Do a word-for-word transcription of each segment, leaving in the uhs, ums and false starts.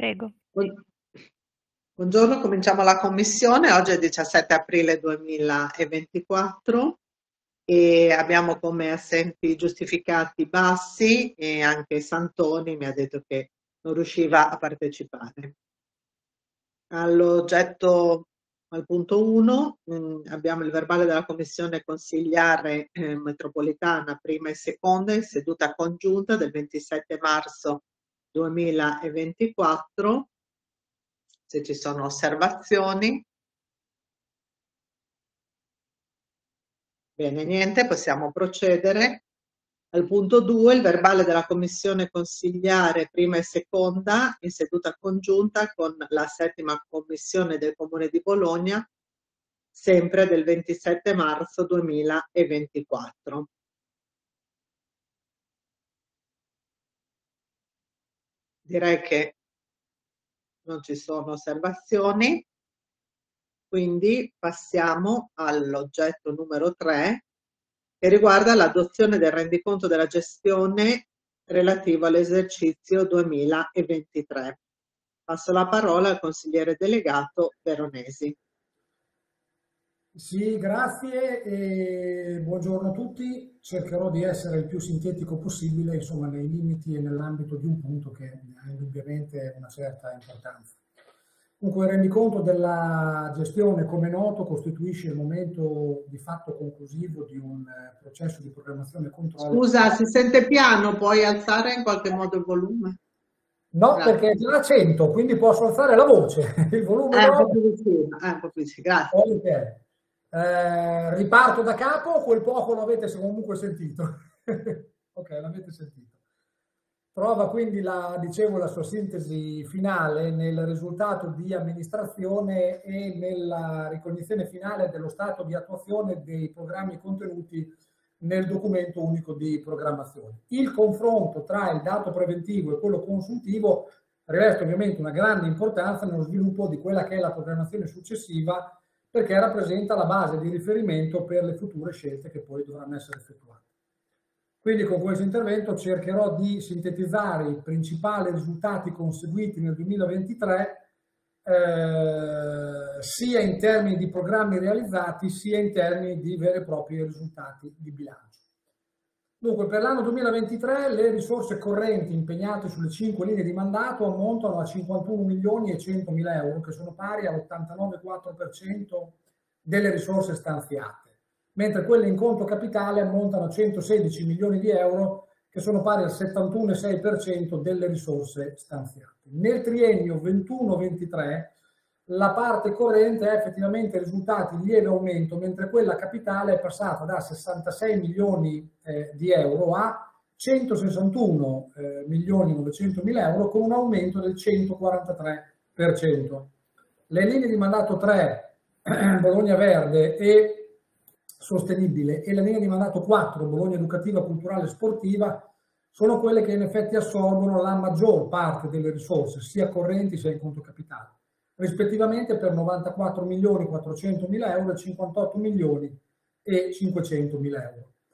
Prego. Buon- Buongiorno, cominciamo la commissione. Oggi è il diciassette aprile duemilaventiquattro e abbiamo come assenti giustificati Bassi e anche Santoni mi ha detto che non riusciva a partecipare. All'oggetto, al punto uno, abbiamo il verbale della commissione consigliare eh, metropolitana prima e seconda in seduta congiunta del ventisette marzo duemilaventiquattro. Se ci sono osservazioni. Bene, niente, possiamo procedere. Al punto due, il verbale della commissione consigliare prima e seconda in seduta congiunta con la settima commissione del Comune di Bologna, sempre del ventisette marzo duemilaventiquattro. Direi che non ci sono osservazioni. Quindi passiamo all'oggetto numero tre, che riguarda l'adozione del rendiconto della gestione relativo all'esercizio duemilaventitré. Passo la parola al consigliere delegato Veronesi. Sì, grazie e buongiorno a tutti. Cercherò di essere il più sintetico possibile, insomma, nei limiti e nell'ambito di un punto che ha indubbiamente una certa importanza. Dunque, il rendiconto della gestione, come noto, costituisce il momento di fatto conclusivo di un processo di programmazione e controllo. Scusa, si sente piano, puoi alzare in qualche modo il volume? No, Grazie. perché è già a cento, quindi posso alzare la voce. Il volume È un no. po' più vicino, è un po' più vicino, grazie. Okay. Eh, riparto da capo o quel poco l'avete comunque sentito? Ok, l'avete sentito. Trova quindi la, dicevo, la sua sintesi finale nel risultato di amministrazione e nella ricognizione finale dello stato di attuazione dei programmi contenuti nel documento unico di programmazione. Il confronto tra il dato preventivo e quello consuntivo riveste ovviamente una grande importanza nello sviluppo di quella che è la programmazione successiva, perché rappresenta la base di riferimento per le future scelte che poi dovranno essere effettuate. Quindi con questo intervento cercherò di sintetizzare i principali risultati conseguiti nel duemilaventitré, eh, sia in termini di programmi realizzati, sia in termini di veri e propri risultati di bilancio. Dunque, per l'anno duemilaventitré le risorse correnti impegnate sulle cinque linee di mandato ammontano a cinquantuno milioni e centomila euro, che sono pari all'ottantanove virgola quattro per cento delle risorse stanziate, mentre quelle in conto capitale ammontano a centosedici milioni di euro, che sono pari al settantuno virgola sei per cento delle risorse stanziate. Nel triennio ventuno ventitré la parte corrente ha effettivamente risultati in lieve aumento, mentre quella capitale è passata da sessantasei milioni eh, di euro a centosessantuno eh, milioni novecentomila euro, con un aumento del centoquarantatré per cento. Le linee di mandato tre, Bologna Verde e Sostenibile, e la linea di mandato quattro, Bologna Educativa, Culturale e Sportiva, sono quelle che in effetti assorbono la maggior parte delle risorse, sia correnti sia in conto capitale, rispettivamente per novantaquattro milioni quattrocentomila euro e cinquantotto milioni e cinquecentomila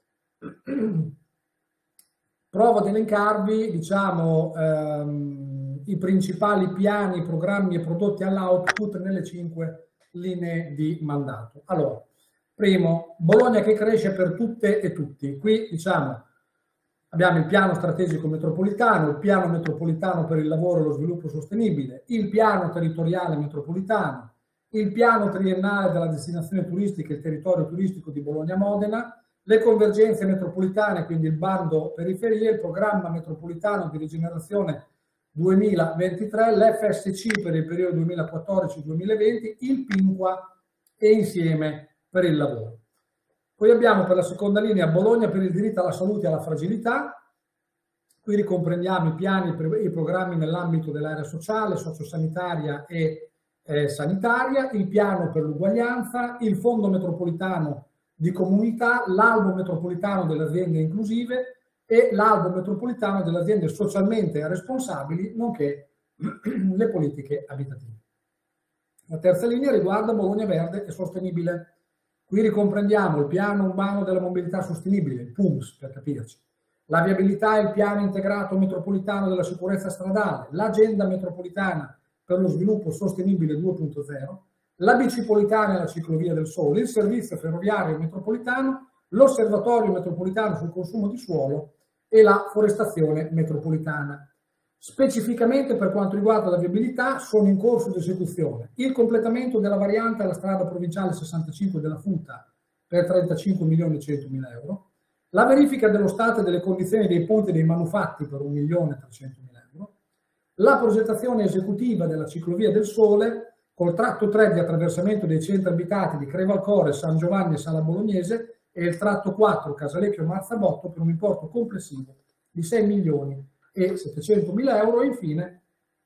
euro. Provo ad elencarvi, diciamo, ehm, i principali piani, programmi e prodotti all'output nelle cinque linee di mandato. Allora, primo, Bologna che cresce per tutte e tutti. Qui, diciamo, abbiamo il piano strategico metropolitano, il piano metropolitano per il lavoro e lo sviluppo sostenibile, il piano territoriale metropolitano, il piano triennale della destinazione turistica e il territorio turistico di Bologna-Modena, le convergenze metropolitane, quindi il bando periferie, il programma metropolitano di rigenerazione duemilaventitré, l'F S C per il periodo duemilaquattordici duemilaventi, il Pinqua e Insieme per il lavoro. Poi abbiamo per la seconda linea Bologna per il diritto alla salute e alla fragilità. Qui ricomprendiamo i piani e i programmi nell'ambito dell'area sociale, sociosanitaria e eh, sanitaria, il piano per l'uguaglianza, il fondo metropolitano di comunità, l'albo metropolitano delle aziende inclusive e l'albo metropolitano delle aziende socialmente responsabili, nonché le politiche abitative. La terza linea riguarda Bologna Verde e Sostenibile. Qui ricomprendiamo il piano urbano della mobilità sostenibile, il P U M S per capirci, la viabilità e il piano integrato metropolitano della sicurezza stradale, l'agenda metropolitana per lo sviluppo sostenibile due punto zero, la bicipolitana e la ciclovia del Sole, il servizio ferroviario metropolitano, l'osservatorio metropolitano sul consumo di suolo e la forestazione metropolitana. Specificamente per quanto riguarda la viabilità sono in corso di esecuzione il completamento della variante alla strada provinciale sessantacinque della Futa per trentacinque milioni e centomila euro, la verifica dello stato e delle condizioni dei ponti e dei manufatti per un milione e trecentomila euro, la progettazione esecutiva della ciclovia del Sole col tratto tre di attraversamento dei centri abitati di Crevalcore, San Giovanni e Sala Bolognese e il tratto quattro Casalecchio Marzabotto per un importo complessivo di sei milioni e settecentomila euro. E infine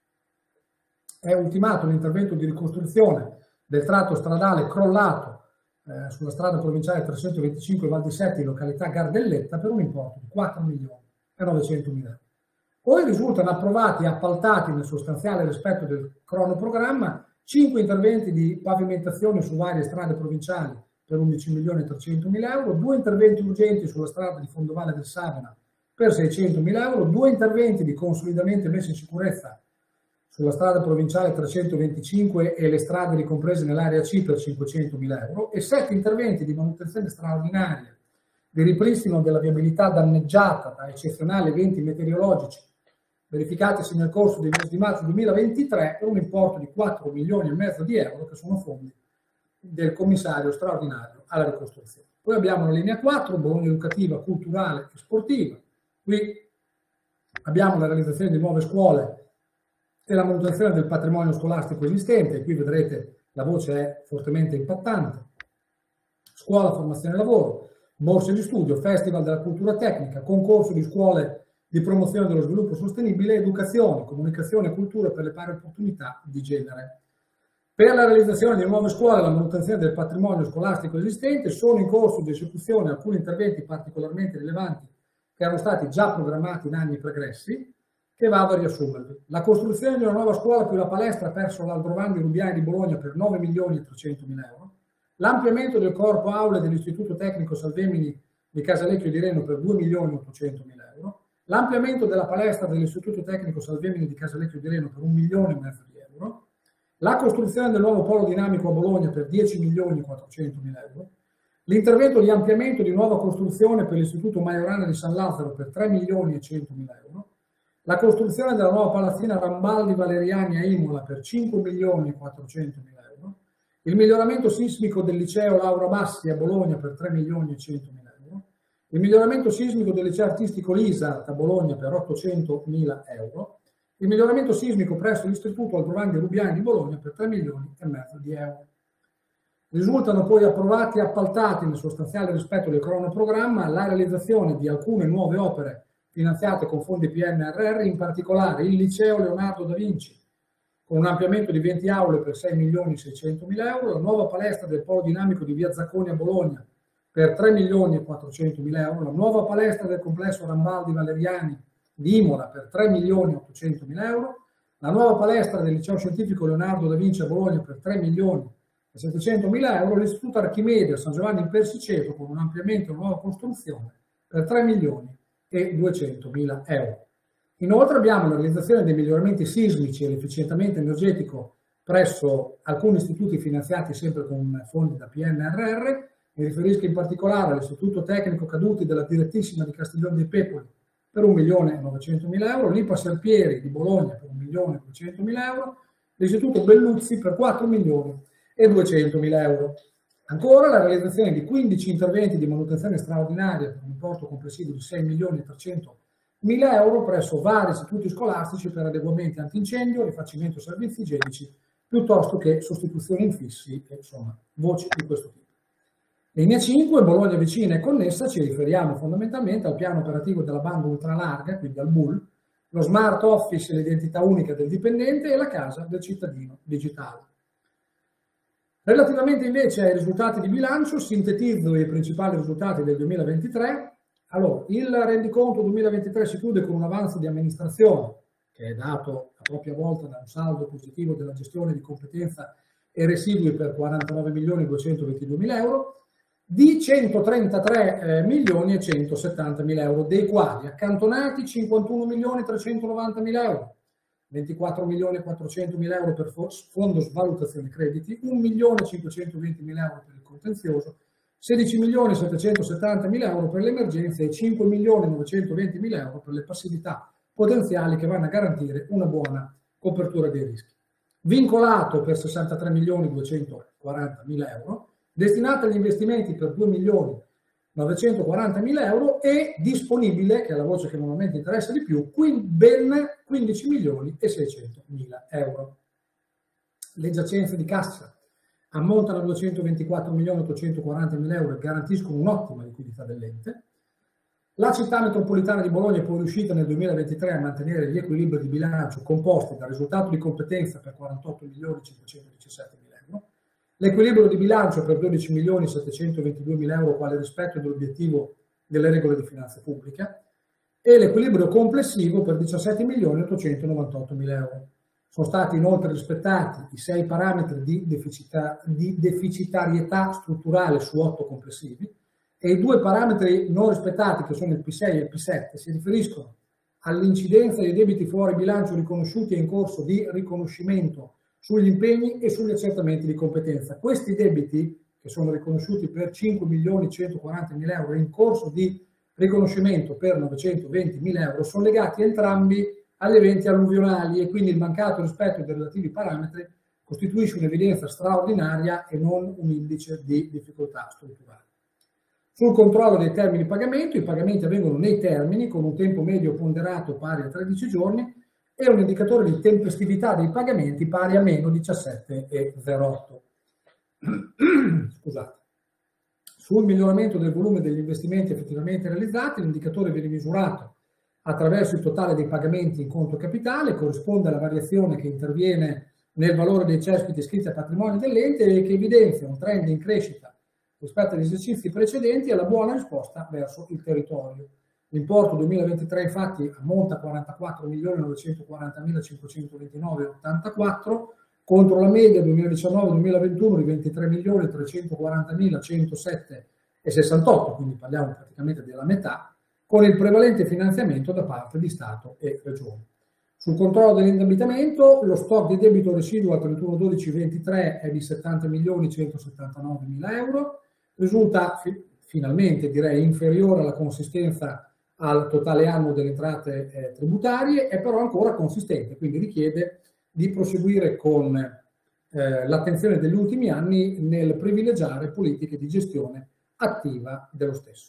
è ultimato l'intervento di ricostruzione del tratto stradale crollato eh, sulla strada provinciale trecentoventicinque Val di Setti, località Gardelletta, per un importo di quattro milioni e novecentomila euro. Poi risultano approvati e appaltati nel sostanziale rispetto del cronoprogramma cinque interventi di pavimentazione su varie strade provinciali per undici milioni e trecentomila euro, due interventi urgenti sulla strada di Fondovalle del Savena per seicentomila euro, due interventi di consolidamento e messa in sicurezza sulla strada provinciale trecentoventicinque e le strade ricomprese nell'area C per cinquecentomila euro e sette interventi di manutenzione straordinaria di ripristino della viabilità danneggiata da eccezionali eventi meteorologici verificatisi nel corso del mese di marzo duemilaventitré per un importo di quattro milioni e mezzo di euro, che sono fondi del commissario straordinario alla ricostruzione. Poi abbiamo la linea quattro, Bologna educativa, culturale e sportiva. Qui abbiamo la realizzazione di nuove scuole e la manutenzione del patrimonio scolastico esistente. Qui vedrete la voce è fortemente impattante. Scuola, formazione e lavoro, borse di studio, festival della cultura tecnica, concorso di scuole di promozione dello sviluppo sostenibile, educazione, comunicazione e cultura per le pari opportunità di genere. Per la realizzazione di nuove scuole e la manutenzione del patrimonio scolastico esistente sono in corso di esecuzione alcuni interventi particolarmente rilevanti che erano stati già programmati in anni pregressi, che vado a riassumervi. La costruzione di una nuova scuola più la palestra presso l'Aldrovandi Rubiani di Bologna per nove milioni e trecentomila euro, l'ampliamento del corpo aule dell'Istituto Tecnico Salvemini di Casalecchio di Reno per due milioni e ottocentomila euro, l'ampliamento della palestra dell'Istituto Tecnico Salvemini di Casalecchio di Reno per un milione e mezzo di euro, la costruzione del nuovo polo dinamico a Bologna per dieci milioni e quattrocentomila euro, l'intervento di ampliamento di nuova costruzione per l'Istituto Majorana di San Lazzaro per tre milioni e centomila euro, la costruzione della nuova palazzina Rambaldi Valeriani a Imola per cinque milioni e quattrocentomila euro, il miglioramento sismico del liceo Laura Bassi a Bologna per tre milioni e centomila euro, il miglioramento sismico del liceo artistico Lisa a Bologna per ottocentomila euro, il miglioramento sismico presso l'Istituto Aldrovandi Rubiani di Bologna per tre milioni e mezzo di euro. Risultano poi approvati e appaltati nel sostanziale rispetto del cronoprogramma la realizzazione di alcune nuove opere finanziate con fondi P N R R, in particolare il liceo Leonardo da Vinci con un ampliamento di venti aule per sei milioni e seicentomila euro, la nuova palestra del polo dinamico di via Zacconi a Bologna per tre milioni e quattrocentomila euro, la nuova palestra del complesso Rambaldi Valeriani di Imola per tre milioni e ottocentomila euro, la nuova palestra del liceo scientifico Leonardo da Vinci a Bologna per tre milioni e settecentomila euro, l'istituto Archimede a San Giovanni in Persiceto con un ampliamento e una nuova costruzione per tre milioni e duecentomila euro. Inoltre abbiamo la realizzazione dei miglioramenti sismici e l'efficientamento energetico presso alcuni istituti finanziati sempre con fondi da P N R R. Mi riferisco in particolare all'Istituto Tecnico Caduti della Direttissima di Castiglione dei Pepoli per un milione e novecentomila euro, l'I P A Serpieri di Bologna per un milione e duecentomila euro, l'Istituto Belluzzi per quattro milioni e duecentomila euro. Ancora la realizzazione di quindici interventi di manutenzione straordinaria per un importo complessivo di sei milioni e trecentomila euro presso vari istituti scolastici per adeguamenti antincendio, rifacimento servizi igienici, piuttosto che sostituzioni infissi e insomma voci di questo tipo. Linea cinque, Bologna vicina e connessa, ci riferiamo fondamentalmente al piano operativo della banda ultralarga, quindi al B U L, lo smart office e l'identità unica del dipendente e la casa del cittadino digitale. Relativamente invece ai risultati di bilancio, sintetizzo i principali risultati del duemilaventitré. Allora, il rendiconto duemilaventitré si chiude con un avanzo di amministrazione, che è dato a propria volta da un saldo positivo della gestione di competenza e residui per quarantanove milioni duecentoventiduemila euro, di centotrentatré milioni e centosettantamila euro, dei quali accantonati cinquantuno milioni trecentonovantamila euro, ventiquattro milioni quattrocentomila euro per fondo svalutazione crediti, un milione cinquecentoventimila euro per il contenzioso, sedici milioni settecentosettantamila euro per le emergenze e cinque milioni novecentoventimila euro per le passività potenziali che vanno a garantire una buona copertura dei rischi. Vincolato per sessantatré milioni duecentoquarantamila euro, destinato agli investimenti per due milioni novecentoquarantamila euro e disponibile, che è la voce che normalmente interessa di più, ben quindici milioni e seicentomila euro. Le giacenze di cassa ammontano a duecentoventiquattro milioni ottocentoquarantamila euro e garantiscono un'ottima liquidità dell'ente. La città metropolitana di Bologna è poi riuscita nel duemilaventitré a mantenere gli equilibri di bilancio composti dal risultato di competenza per quarantotto milioni cinquecentodiciassettemila euro, l'equilibrio di bilancio per dodici milioni settecentoventiduemila euro quale rispetto dell'obiettivo delle regole di finanza pubblica e l'equilibrio complessivo per diciassette milioni ottocentonovantottomila euro. Sono stati inoltre rispettati i sei parametri di, deficita, di deficitarietà strutturale su otto complessivi e i due parametri non rispettati, che sono il P sei e il P sette, si riferiscono all'incidenza dei debiti fuori bilancio riconosciuti e in corso di riconoscimento sugli impegni e sugli accertamenti di competenza. Questi debiti, che sono riconosciuti per cinque milioni centoquarantamila euro e in corso di riconoscimento per novecentoventimila euro, sono legati entrambi agli eventi alluvionali e quindi il mancato rispetto dei relativi parametri costituisce un'evidenza straordinaria e non un indice di difficoltà strutturale. Sul controllo dei termini di pagamento, i pagamenti avvengono nei termini con un tempo medio ponderato pari a tredici giorni e un indicatore di tempestività dei pagamenti pari a meno diciassette virgola zero otto. Scusate. Sul miglioramento del volume degli investimenti effettivamente realizzati, l'indicatore viene misurato attraverso il totale dei pagamenti in conto capitale, corrisponde alla variazione che interviene nel valore dei cespiti iscritti a patrimonio dell'ente e che evidenzia un trend in crescita rispetto agli esercizi precedenti e alla buona risposta verso il territorio. L'importo duemilaventitré infatti ammonta a quarantaquattro milioni novecentoquarantamila cinquecentoventinove virgola ottantaquattro contro la media duemiladiciannove duemilaventuno di ventitré milioni trecentoquarantamila centosette virgola sessantotto, quindi parliamo praticamente della metà, con il prevalente finanziamento da parte di Stato e Regioni. Sul controllo dell'indebitamento, lo stock di debito residuo al trentuno dodici ventitré è di settanta milioni centosettantanovemila euro, risulta fi finalmente direi inferiore alla consistenza al totale annuo delle entrate eh, tributarie, è però ancora consistente, quindi richiede di proseguire con eh, l'attenzione degli ultimi anni nel privilegiare politiche di gestione attiva dello stesso.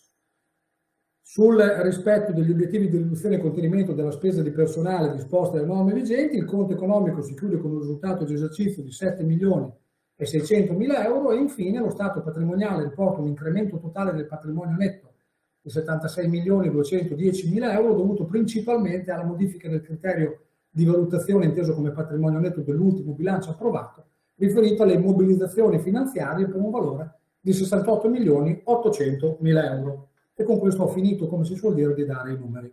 Sul rispetto degli obiettivi di riduzione e contenimento della spesa di personale disposte dalle norme vigenti, il conto economico si chiude con un risultato di esercizio di sette milioni e seicentomila euro e infine lo stato patrimoniale riporta un incremento totale del patrimonio netto di settantasei milioni duecentodiecimila euro dovuto principalmente alla modifica del criterio di valutazione inteso come patrimonio netto dell'ultimo bilancio approvato, riferito alle immobilizzazioni finanziarie per un valore di sessantotto milioni ottocentomila euro. E con questo ho finito, come si suol dire, di dare i numeri.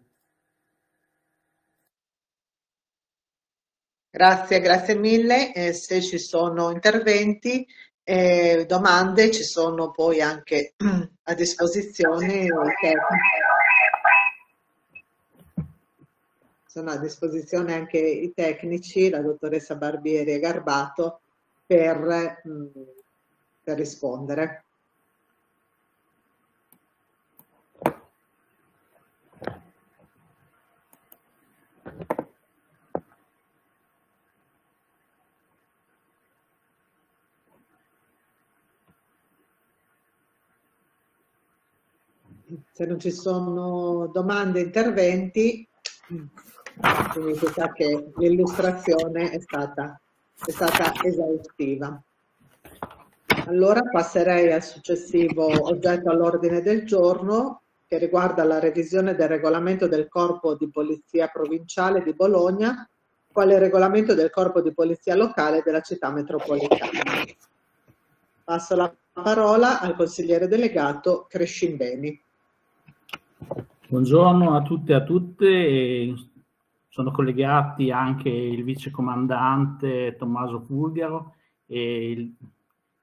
Grazie, grazie mille. Eh, se ci sono interventi, eh, domande, ci sono poi anche a disposizione sono a disposizione anche i tecnici, la dottoressa Barbieri e Garbato, per, mh, per rispondere. Se non ci sono domande e interventi, significa che l'illustrazione è stata, è stata esaustiva. Allora passerei al successivo oggetto all'ordine del giorno, che riguarda la revisione del regolamento del Corpo di Polizia Provinciale di Bologna, quale regolamento del Corpo di Polizia Locale della Città Metropolitana. Passo la parola al consigliere delegato Crescimbeni. Buongiorno a tutte e a tutte, sono collegati anche il vicecomandante Tommaso Fulgaro e il,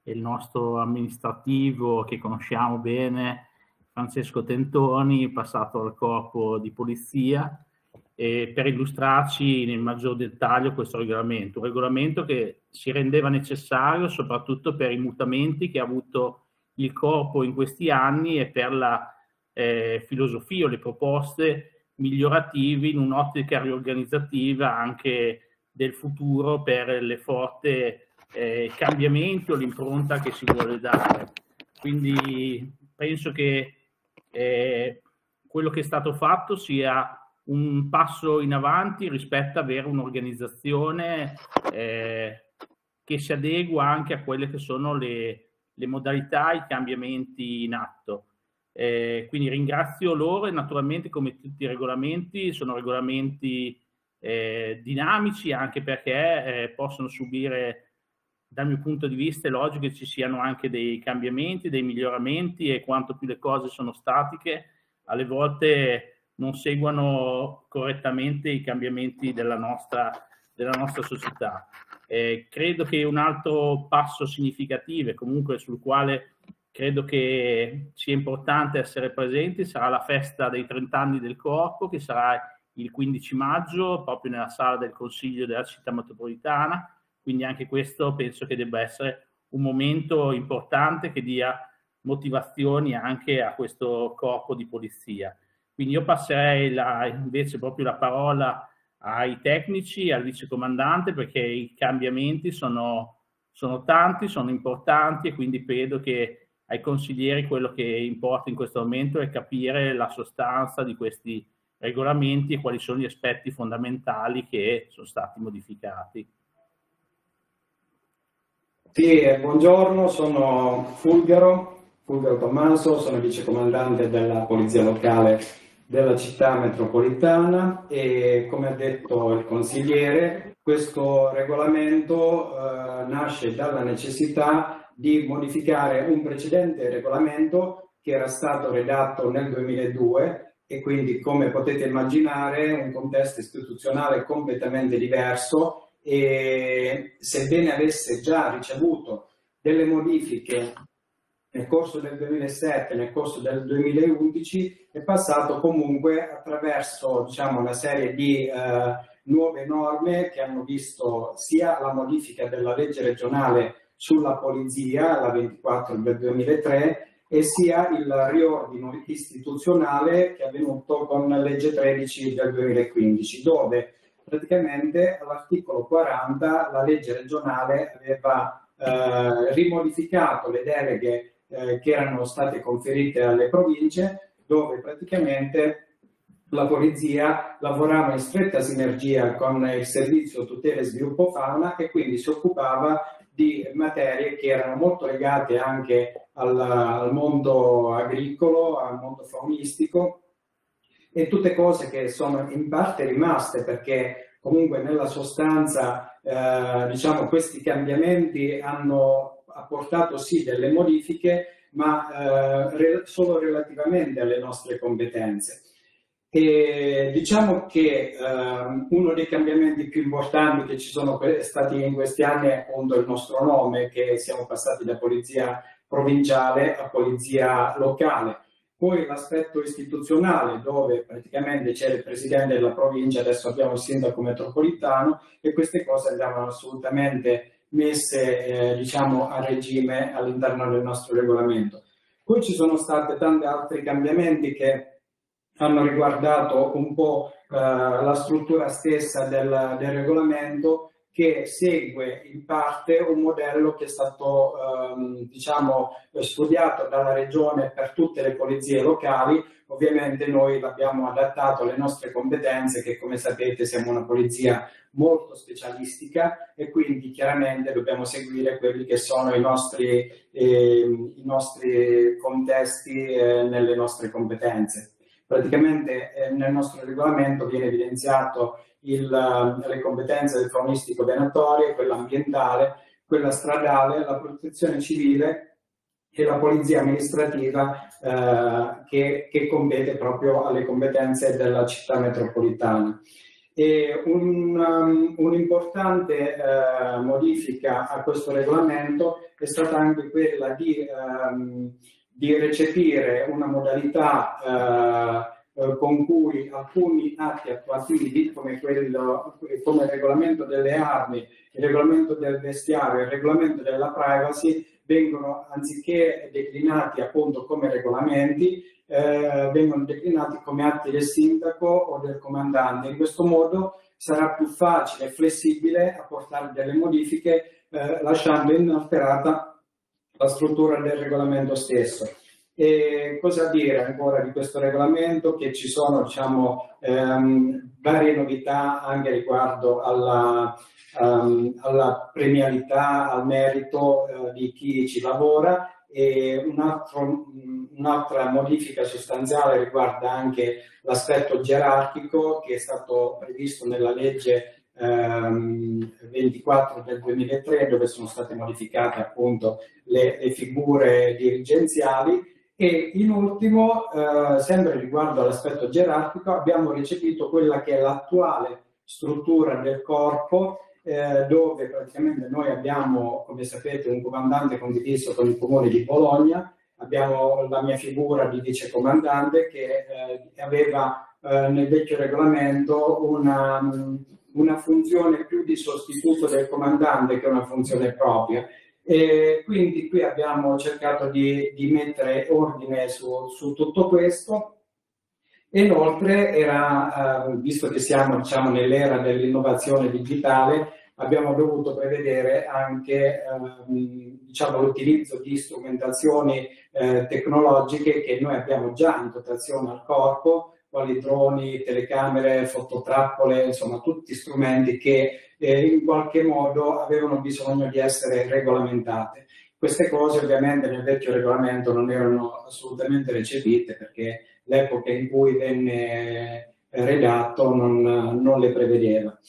il nostro amministrativo che conosciamo bene, Francesco Tentoni, passato al corpo di polizia, e per illustrarci nel maggior dettaglio questo regolamento, un regolamento che si rendeva necessario soprattutto per i mutamenti che ha avuto il corpo in questi anni e per la eh, filosofia o le proposte migliorative in un'ottica riorganizzativa anche del futuro per le forti eh, cambiamenti o l'impronta che si vuole dare. Quindi penso che eh, quello che è stato fatto sia un passo in avanti rispetto ad avere un'organizzazione eh, che si adegua anche a quelle che sono le, le modalità, i cambiamenti in atto. Eh, quindi ringrazio loro e naturalmente, come tutti i regolamenti, sono regolamenti eh, dinamici, anche perché eh, possono subire, dal mio punto di vista è logico che ci siano anche dei cambiamenti, dei miglioramenti, e quanto più le cose sono statiche, alle volte non seguono correttamente i cambiamenti della nostra, della nostra società. Eh, credo che un altro passo significativo, e comunque sul quale credo che sia importante essere presenti, sarà la festa dei trent'anni del corpo, che sarà il quindici maggio, proprio nella sala del Consiglio della Città Metropolitana. Quindi anche questo penso che debba essere un momento importante che dia motivazioni anche a questo corpo di polizia. Quindi io passerei la, invece proprio la parola ai tecnici, al vicecomandante, perché i cambiamenti sono, sono tanti, sono importanti, e quindi credo che ai consiglieri quello che importa in questo momento è capire la sostanza di questi regolamenti e quali sono gli aspetti fondamentali che sono stati modificati. Sì, buongiorno, sono Fulgaro, Fulgaro Tommaso, sono vicecomandante della Polizia Locale della Città Metropolitana, e come ha detto il consigliere, questo regolamento eh, nasce dalla necessità di modificare un precedente regolamento che era stato redatto nel duemiladue, e quindi, come potete immaginare, un contesto istituzionale completamente diverso, e sebbene avesse già ricevuto delle modifiche nel corso del duemilasette, nel corso del duemilaundici, è passato comunque attraverso, diciamo, una serie di eh, nuove norme che hanno visto sia la modifica della legge regionale sulla polizia, la ventiquattro del duemilatré, e sia il riordino istituzionale che è avvenuto con la legge tredici del duemilaquindici, dove praticamente all'articolo quaranta la legge regionale aveva eh, rimodificato le deleghe eh, che erano state conferite alle province, dove praticamente la polizia lavorava in stretta sinergia con il servizio tutela e sviluppo fauna, e quindi si occupava di materie che erano molto legate anche al, al mondo agricolo, al mondo faunistico, e tutte cose che sono in parte rimaste, perché comunque nella sostanza eh, diciamo, questi cambiamenti hanno apportato sì delle modifiche, ma eh, re, solo relativamente alle nostre competenze. E diciamo che eh, uno dei cambiamenti più importanti che ci sono stati in questi anni è appunto il nostro nome, che siamo passati da polizia provinciale a polizia locale. Poi l'aspetto istituzionale, dove praticamente c'era il presidente della provincia, adesso abbiamo il sindaco metropolitano, e queste cose andavano assolutamente messe eh, diciamo, a regime all'interno del nostro regolamento. Poi ci sono stati tanti altri cambiamenti che hanno riguardato un po' eh, la struttura stessa del, del regolamento, che segue in parte un modello che è stato ehm, diciamo, studiato dalla regione per tutte le polizie locali. Ovviamente noi l'abbiamo adattato alle nostre competenze, che come sapete siamo una polizia molto specialistica, e quindi chiaramente dobbiamo seguire quelli che sono i nostri, eh, i nostri contesti eh, nelle nostre competenze. Praticamente eh, nel nostro regolamento viene evidenziato il, le competenze del faunistico venatorio, quella ambientale, quella stradale, la protezione civile e la polizia amministrativa eh, che, che compete proprio alle competenze della città metropolitana. E un'importante un uh, modifica a questo regolamento è stata anche quella di, um, di recepire una modalità uh, con cui alcuni atti attuativi come, quello, come il regolamento delle armi, il regolamento del vestiario, il regolamento della privacy vengono, anziché declinati appunto come regolamenti, eh, vengono declinati come atti del sindaco o del comandante. In questo modo sarà più facile e flessibile apportare delle modifiche eh, lasciando inalterata la struttura del regolamento stesso. E cosa dire ancora di questo regolamento? Che ci sono, diciamo, ehm, varie novità anche riguardo alla, um, alla premialità, al merito eh, di chi ci lavora, e un'altra un modifica sostanziale riguarda anche l'aspetto gerarchico che è stato previsto nella legge ehm, ventiquattro del duemilatré, dove sono state modificate appunto le, le figure dirigenziali. E in ultimo, eh, sempre riguardo all'aspetto gerarchico, abbiamo recepito quella che è l'attuale struttura del corpo, eh, dove praticamente noi abbiamo, come sapete, un comandante condiviso con il Comune di Bologna, abbiamo la mia figura di vicecomandante che eh, aveva eh, nel vecchio regolamento una, una funzione più di sostituto del comandante che una funzione propria. E quindi qui abbiamo cercato di, di mettere ordine su, su tutto questo. E inoltre, era, eh, visto che siamo, diciamo, nell'era dell'innovazione digitale, abbiamo dovuto prevedere anche eh, diciamo, l'utilizzo di strumentazioni eh, tecnologiche che noi abbiamo già in dotazione al corpo, quali droni, telecamere, fototrappole, insomma tutti strumenti che eh, in qualche modo avevano bisogno di essere regolamentate. Queste cose ovviamente nel vecchio regolamento non erano assolutamente recepite, perché l'epoca in cui venne redatto non, non le prevedeva.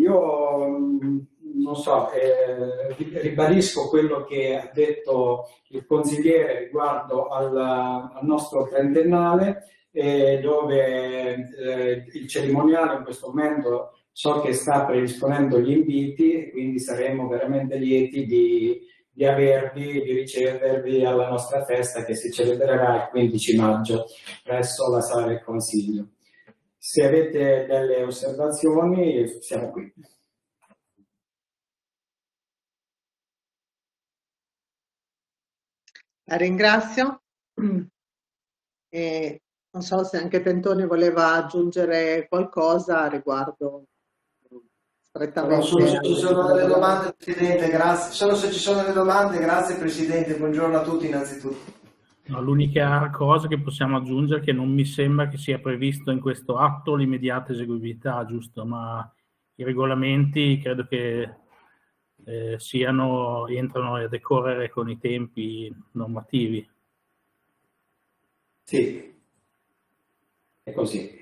Io non so, eh, ribadisco quello che ha detto il consigliere riguardo al, al nostro trentennale, eh, dove eh, il cerimoniale in questo momento so che sta predisponendo gli inviti, e quindi saremo veramente lieti di, di avervi, di ricevervi alla nostra festa che si celebrerà il quindici maggio presso la Sala del Consiglio. Se avete delle osservazioni, siamo qui. La ringrazio. E non so se anche Tentoni voleva aggiungere qualcosa riguardo strettamente. Solo se ci sono delle domande, Presidente, grazie. Solo se ci sono delle domande, grazie Presidente, buongiorno a tutti innanzitutto. No, l'unica cosa che possiamo aggiungere è che non mi sembra che sia previsto in questo atto l'immediata eseguibilità, giusto? Ma i regolamenti credo che eh, siano, entrano a decorrere con i tempi normativi. Sì, è così.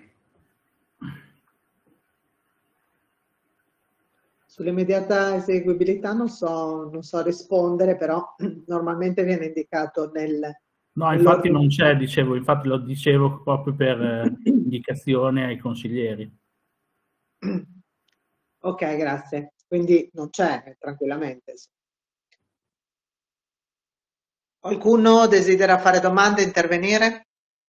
Sull'immediata eseguibilità non so, non so rispondere, però normalmente viene indicato nel... No, infatti non c'è, dicevo, infatti lo dicevo proprio per eh, indicazione ai consiglieri. Ok, grazie. Quindi non c'è, tranquillamente. Qualcuno desidera fare domande, intervenire?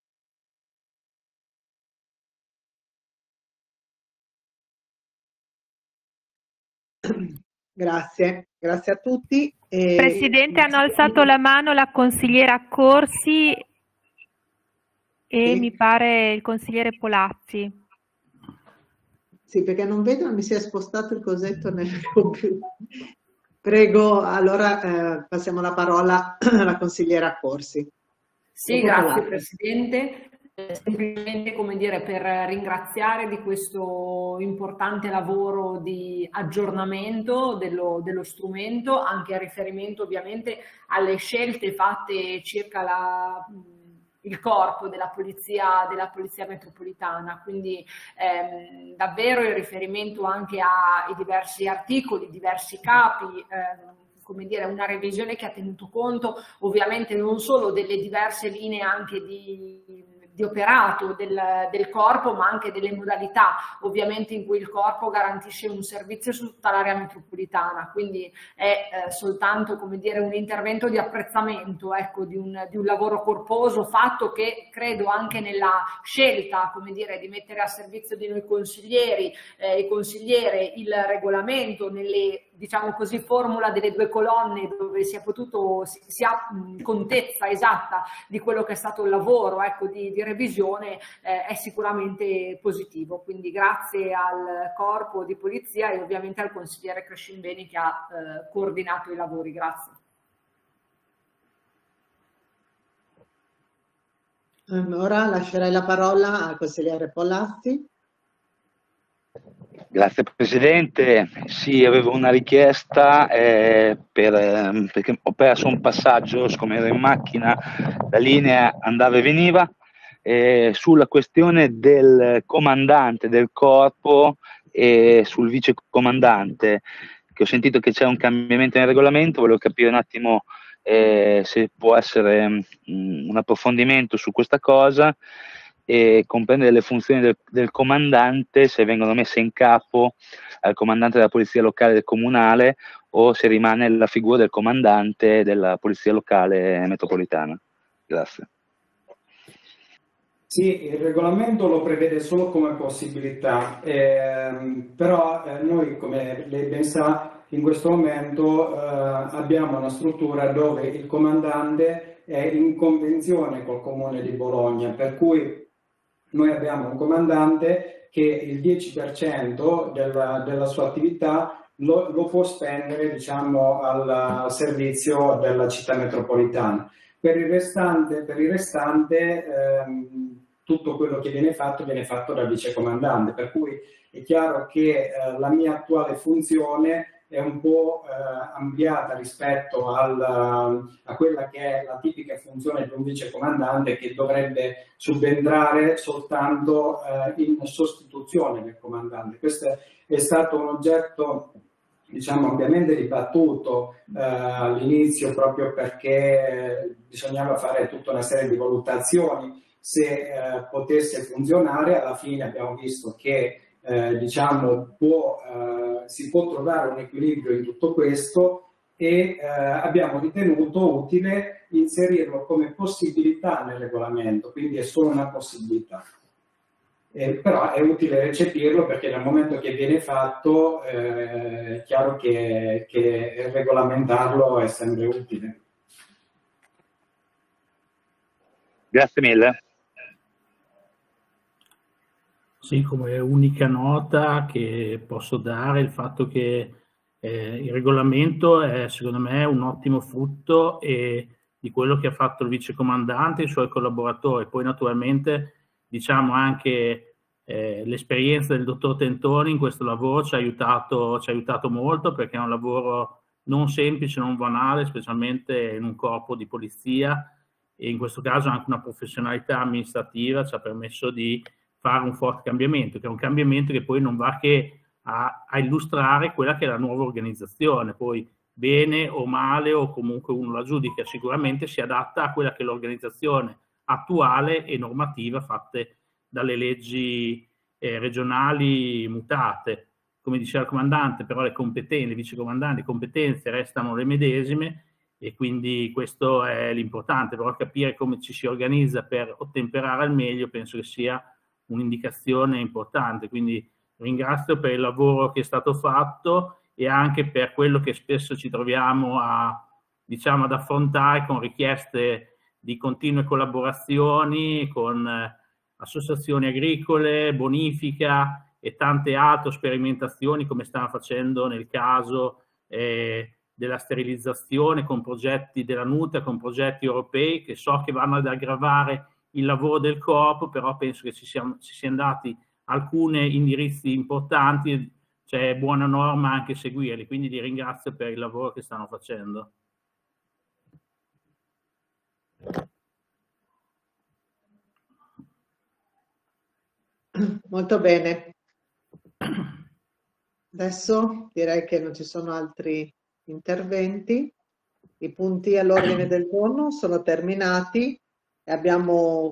Grazie, grazie a tutti. E... Presidente, hanno alzato la mano la consigliera Corsi e sì. Mi pare il consigliere Polazzi. Sì, perché non vedo, non mi si è spostato il cosetto nel computer. Prego, allora eh, passiamo la parola alla consigliera Corsi. Sì, Dopo grazie parlate. Presidente. Semplicemente, come dire, per ringraziare di questo importante lavoro di aggiornamento dello, dello strumento, anche a riferimento ovviamente alle scelte fatte circa la, il corpo della polizia, della polizia metropolitana, quindi ehm, davvero il riferimento anche ai diversi articoli, diversi capi, ehm, come dire, una revisione che ha tenuto conto ovviamente non solo delle diverse linee anche di di operato del, del corpo, ma anche delle modalità ovviamente in cui il corpo garantisce un servizio su tutta l'area metropolitana, quindi è eh, soltanto, come dire, un intervento di apprezzamento, ecco, di un, di un lavoro corposo fatto, che credo anche nella scelta, come dire, di mettere a servizio di noi consiglieri eh, e consigliere il regolamento nelle, diciamo così, formula delle due colonne, dove si è potuto, si, si ha mh, contezza esatta di quello che è stato il lavoro, ecco, di, di revisione, eh, è sicuramente positivo. Quindi grazie al corpo di polizia e ovviamente al consigliere Crescimbeni che ha eh, coordinato i lavori. Grazie. Ora lascerei la parola al consigliere Pollassi. Grazie Presidente, sì, avevo una richiesta eh, per, eh, perché ho perso un passaggio, siccome ero in macchina, la linea andava e veniva, eh, sulla questione del comandante del corpo e sul vicecomandante, che ho sentito che c'è un cambiamento nel regolamento, volevo capire un attimo eh, se può essere mh, un approfondimento su questa cosa, e comprendere le funzioni del, del comandante, se vengono messe in capo al comandante della polizia locale del comunale o se rimane la figura del comandante della polizia locale metropolitana. Grazie. Sì, il regolamento lo prevede solo come possibilità, ehm, però eh, noi, come lei ben sa, in questo momento eh, abbiamo una struttura dove il comandante è in convenzione col Comune di Bologna, per cui noi abbiamo un comandante che il dieci per cento della, della sua attività lo, lo può spendere, diciamo, al servizio della città metropolitana. Per il restante, per il restante ehm, tutto quello che viene fatto viene fatto dal vicecomandante, per cui è chiaro che eh, la mia attuale funzione è un po' eh, ampliata rispetto al, a quella che è la tipica funzione di un vicecomandante, che dovrebbe subentrare soltanto eh, in sostituzione del comandante. Questo è stato un oggetto, diciamo, ampiamente dibattuto eh, all'inizio, proprio perché bisognava fare tutta una serie di valutazioni se eh, potesse funzionare. Alla fine abbiamo visto che Eh, diciamo, può, eh, si può trovare un equilibrio in tutto questo, e eh, abbiamo ritenuto utile inserirlo come possibilità nel regolamento, quindi è solo una possibilità. Eh, però è utile recepirlo, perché nel momento che viene fatto eh, è chiaro che, che regolamentarlo è sempre utile. Grazie mille. Sì, come unica nota che posso dare il fatto che eh, il regolamento è, secondo me, un ottimo frutto e di quello che ha fatto il vicecomandante e i suoi collaboratori. Poi naturalmente, diciamo, anche eh, l'esperienza del dottor Tentoni in questo lavoro ci ha aiutato, ci ha aiutato molto, perché è un lavoro non semplice, non banale, specialmente in un corpo di polizia, e in questo caso anche una professionalità amministrativa ci ha permesso di fare un forte cambiamento, che è un cambiamento che poi non va che a, a illustrare quella che è la nuova organizzazione. Poi bene o male, o comunque uno la giudica, sicuramente si adatta a quella che è l'organizzazione attuale e normativa fatte dalle leggi eh, regionali mutate. Come diceva il comandante, però le competenze, il vicecomandante, le competenze restano le medesime, e quindi questo è l'importante. Però capire come ci si organizza per ottemperare al meglio penso che sia un'indicazione importante. Quindi ringrazio per il lavoro che è stato fatto e anche per quello che spesso ci troviamo a, diciamo, ad affrontare con richieste di continue collaborazioni con eh, associazioni agricole, bonifica e tante altre sperimentazioni, come stanno facendo nel caso eh, della sterilizzazione con progetti della NUTEA, con progetti europei che so che vanno ad aggravare il lavoro del corpo, però penso che ci siamo, ci siano dati alcuni indirizzi importanti, c'è buona norma anche seguirli, quindi li ringrazio per il lavoro che stanno facendo. Molto bene. Adesso direi che non ci sono altri interventi. I punti all'ordine del giorno sono terminati e abbiamo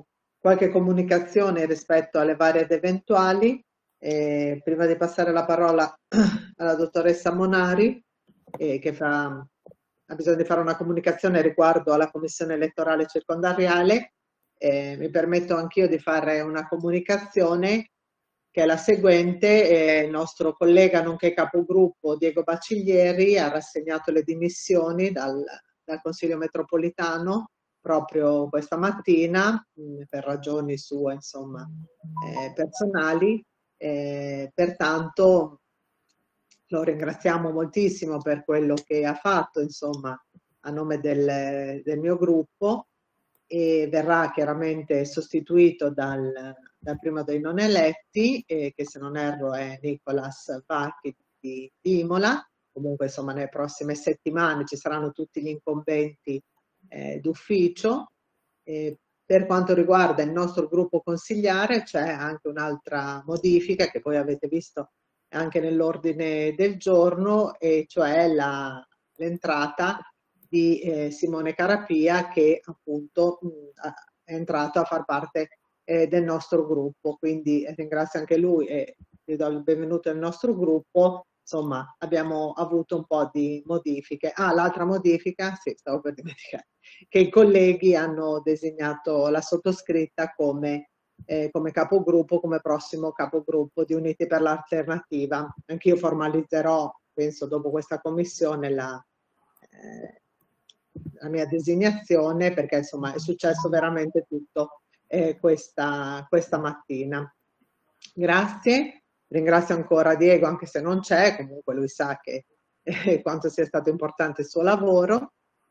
qualche comunicazione rispetto alle varie ed eventuali. Eh, prima di passare la parola alla dottoressa Monari, eh, che fa, ha bisogno di fare una comunicazione riguardo alla commissione elettorale circondariale, eh, mi permetto anch'io di fare una comunicazione che è la seguente. Eh, il nostro collega nonché capogruppo Diego Baciglieri ha rassegnato le dimissioni dal, dal Consiglio metropolitano proprio questa mattina, mh, per ragioni sue, insomma, eh, personali. Eh, pertanto lo ringraziamo moltissimo per quello che ha fatto, insomma, a nome del, del mio gruppo, e verrà chiaramente sostituito dal, dal primo dei non eletti, eh, che se non erro è Nicolas Vacchi di, di Imola. Comunque, insomma, nelle prossime settimane ci saranno tutti gli incombenti eh, d'ufficio. Eh, per quanto riguarda il nostro gruppo consigliare c'è anche un'altra modifica che poi avete visto anche nell'ordine del giorno, e cioè l'entrata di eh, Simone Carapia, che appunto mh, è entrato a far parte eh, del nostro gruppo. Quindi ringrazio anche lui e gli do il benvenuto nel nostro gruppo. Insomma, abbiamo avuto un po' di modifiche. Ah, l'altra modifica, sì, stavo per dimenticare, che i colleghi hanno designato la sottoscritta come, eh, come capogruppo, come prossimo capogruppo di Uniti per l'Alternativa. Anch'io formalizzerò, penso dopo questa commissione, la, eh, la mia designazione, perché insomma è successo veramente tutto eh, questa, questa mattina. Grazie. Ringrazio ancora Diego, anche se non c'è, comunque lui sa che, eh, quanto sia stato importante il suo lavoro,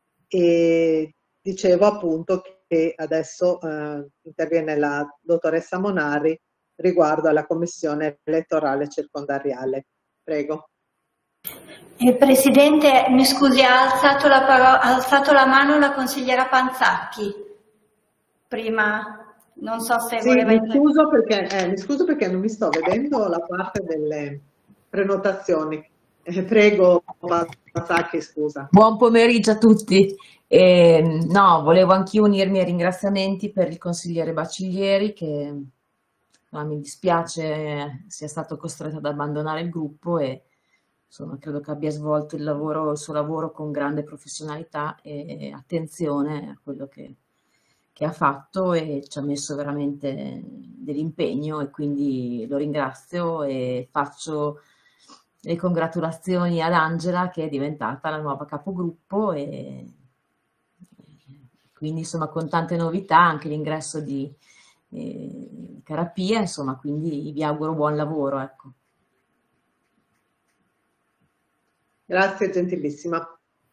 e dicevo appunto che adesso eh, interviene la dottoressa Monari riguardo alla commissione elettorale circondariale. Prego. Eh, Presidente, mi scusi, ha alzato la, ha alzato la mano la consigliera Panzacchi prima. Non so se sì, voleva... mi scuso, perché, eh, mi scuso perché non mi sto vedendo la parte delle prenotazioni. Eh, prego, Panzacchi, scusa. Buon pomeriggio a tutti. Eh, no, volevo anch'io unirmi ai ringraziamenti per il consigliere Baciglieri, che no, mi dispiace sia stato costretto ad abbandonare il gruppo, e insomma, credo che abbia svolto il, lavoro, il suo lavoro con grande professionalità e attenzione a quello che che ha fatto, e ci ha messo veramente dell'impegno, e quindi lo ringrazio e faccio le congratulazioni ad Angela, che è diventata la nuova capogruppo, e quindi insomma con tante novità, anche l'ingresso di eh, Carapia, insomma, quindi vi auguro buon lavoro, ecco. Grazie, gentilissima.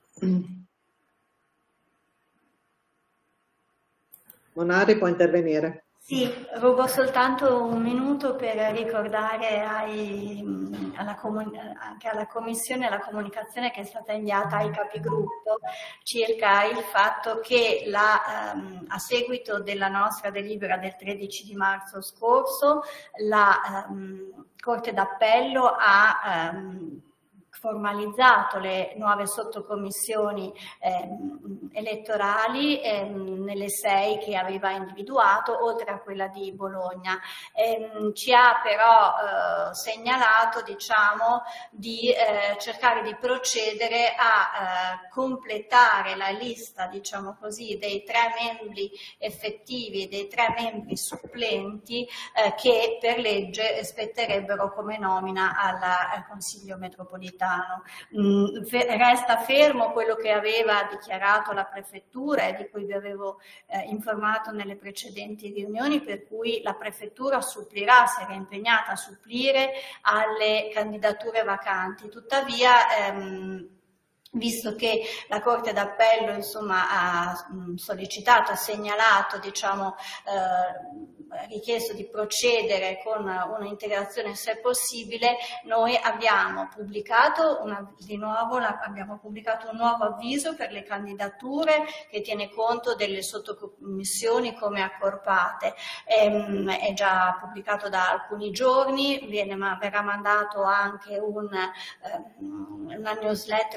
Monari può intervenire. Sì, rubo soltanto un minuto per ricordare ai, alla anche alla Commissione la comunicazione che è stata inviata ai capigruppo circa il fatto che la, um, a seguito della nostra delibera del tredici di marzo scorso la um, Corte d'Appello ha um, formalizzato le nuove sottocommissioni ehm, elettorali ehm, nelle sei che aveva individuato, oltre a quella di Bologna. Ehm, ci ha però eh, segnalato, diciamo, di eh, cercare di procedere a eh, completare la lista, diciamo così, dei tre membri effettivi e dei tre membri supplenti eh, che per legge spetterebbero come nomina al, al Consiglio metropolitano. Mm, resta fermo quello che aveva dichiarato la prefettura e di cui vi avevo eh, informato nelle precedenti riunioni, per cui la prefettura supplirà, si era impegnata a supplire alle candidature vacanti. Tuttavia, ehm, visto che la Corte d'Appello insomma ha mh, sollecitato, ha segnalato, diciamo, eh, richiesto di procedere con un'integrazione se possibile, noi abbiamo pubblicato una, di nuovo la, abbiamo pubblicato un nuovo avviso per le candidature che tiene conto delle sottocommissioni come accorpate. Ehm, è già pubblicato da alcuni giorni, viene, ma, verrà mandato anche un, eh, una newsletter, un comunicato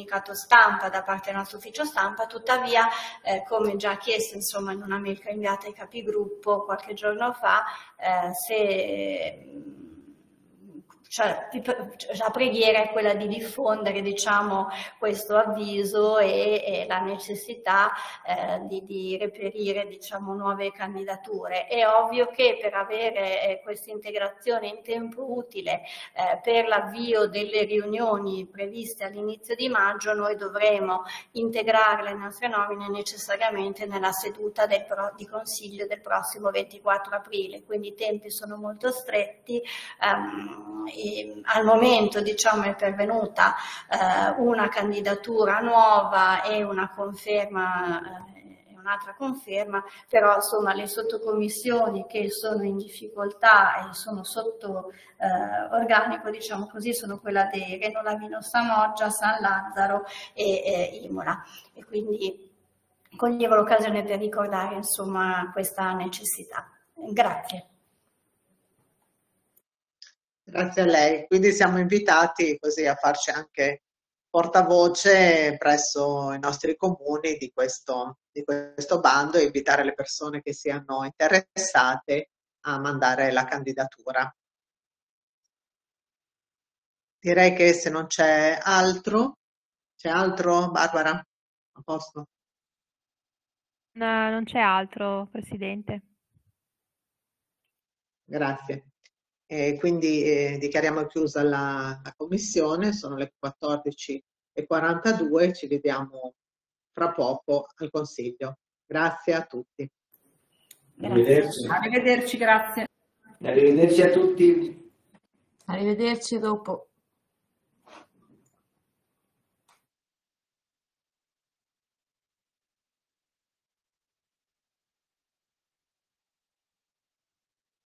comunicato stampa da parte del nostro ufficio stampa, tuttavia eh, come già chiesto insomma in una mail che ho inviata ai capigruppo qualche giorno fa, eh, se cioè la preghiera è quella di diffondere diciamo questo avviso e, e la necessità eh, di, di reperire diciamo nuove candidature. È ovvio che per avere eh, questa integrazione in tempo utile eh, per l'avvio delle riunioni previste all'inizio di maggio, noi dovremo integrare le nostre nomine necessariamente nella seduta del pro, di consiglio del prossimo ventiquattro aprile, quindi i tempi sono molto stretti. Um, e al momento diciamo è pervenuta eh, una candidatura nuova e una conferma eh, un'altra conferma, però insomma le sottocommissioni che sono in difficoltà e sono sotto eh, organico, diciamo così, sono quella di Reno Lavino Samoggia, San Lazzaro e eh, Imola, e quindi coglievo l'occasione per ricordare insomma questa necessità. Grazie. Grazie a lei. Quindi siamo invitati così a farci anche portavoce presso i nostri comuni di questo, di questo bando e invitare le persone che siano interessate a mandare la candidatura. Direi che se non c'è altro, c'è altro, Barbara? A posto? No, non c'è altro, Presidente. Grazie. E quindi eh, dichiariamo chiusa la, la commissione, sono le quattordici e quarantadue, ci vediamo fra poco al Consiglio. Grazie a tutti. Arrivederci. Arrivederci, grazie. Arrivederci a tutti. Arrivederci dopo.